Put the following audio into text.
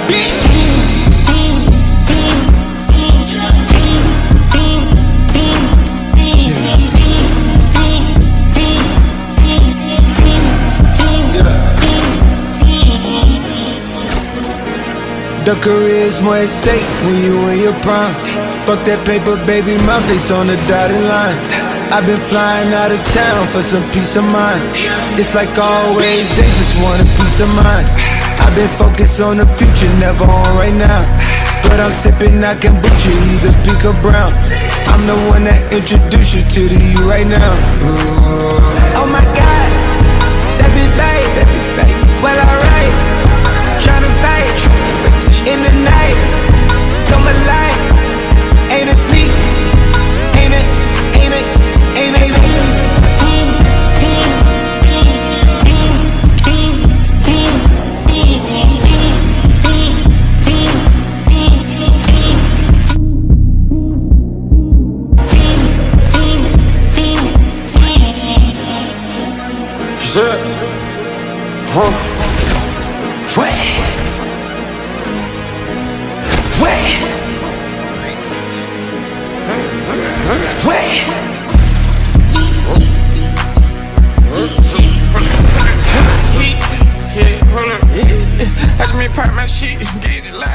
The career's more at stake when you in your prime. Fuck that paper, baby, my face on the dotted line. I've been flying out of town for some peace of mind. It's like always, they just want a piece of mind. I've been focused on the future, never on right now. But I'm sipping, I can boot you, either pink or brown. I'm the one that introduced you to the you right now. Oh my God, that be babe, well alright. Tryna fight in the night, come alive. Ain't it sneak? Ain't it? Ain't it? Ain't it? Shit. Watch me pop my shit, get it loud.